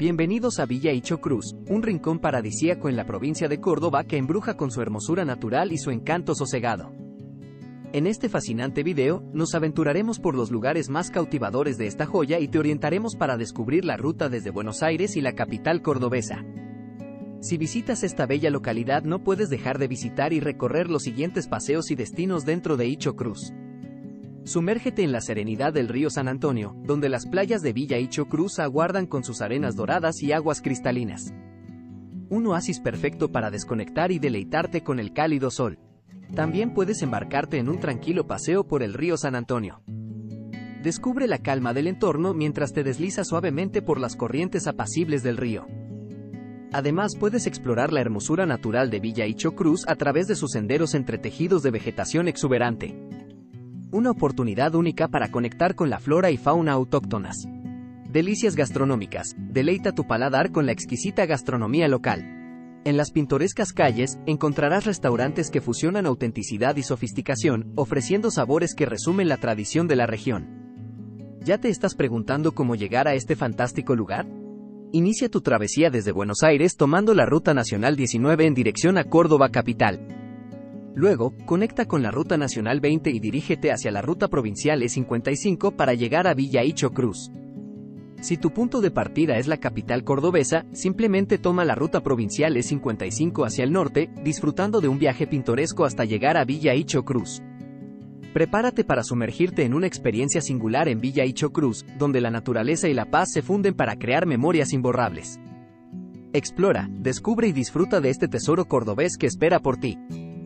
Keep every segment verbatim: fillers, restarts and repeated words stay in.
Bienvenidos a Villa Icho Cruz, un rincón paradisíaco en la provincia de Córdoba que embruja con su hermosura natural y su encanto sosegado. En este fascinante video, nos aventuraremos por los lugares más cautivadores de esta joya y te orientaremos para descubrir la ruta desde Buenos Aires y la capital cordobesa. Si visitas esta bella localidad no puedes dejar de visitar y recorrer los siguientes paseos y destinos dentro de Icho Cruz. Sumérgete en la serenidad del río San Antonio, donde las playas de Villa Icho Cruz aguardan con sus arenas doradas y aguas cristalinas. Un oasis perfecto para desconectar y deleitarte con el cálido sol. También puedes embarcarte en un tranquilo paseo por el río San Antonio. Descubre la calma del entorno mientras te deslizas suavemente por las corrientes apacibles del río. Además puedes explorar la hermosura natural de Villa Icho Cruz a través de sus senderos entretejidos de vegetación exuberante. Una oportunidad única para conectar con la flora y fauna autóctonas. Delicias gastronómicas, deleita tu paladar con la exquisita gastronomía local. En las pintorescas calles, encontrarás restaurantes que fusionan autenticidad y sofisticación, ofreciendo sabores que resumen la tradición de la región. ¿Ya te estás preguntando cómo llegar a este fantástico lugar? Inicia tu travesía desde Buenos Aires tomando la Ruta Nacional diecinueve en dirección a Córdoba capital. Luego, conecta con la Ruta Nacional veinte y dirígete hacia la Ruta Provincial E cincuenta y cinco para llegar a Villa Icho Cruz. Si tu punto de partida es la capital cordobesa, simplemente toma la Ruta Provincial E cincuenta y cinco hacia el norte, disfrutando de un viaje pintoresco hasta llegar a Villa Icho Cruz. Prepárate para sumergirte en una experiencia singular en Villa Icho Cruz, donde la naturaleza y la paz se funden para crear memorias imborrables. Explora, descubre y disfruta de este tesoro cordobés que espera por ti.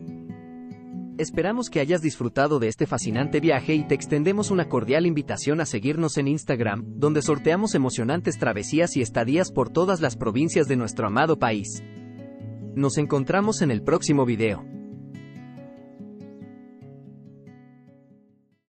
Esperamos que hayas disfrutado de este fascinante viaje y te extendemos una cordial invitación a seguirnos en Instagram, donde sorteamos emocionantes travesías y estadías por todas las provincias de nuestro amado país. Nos encontramos en el próximo video.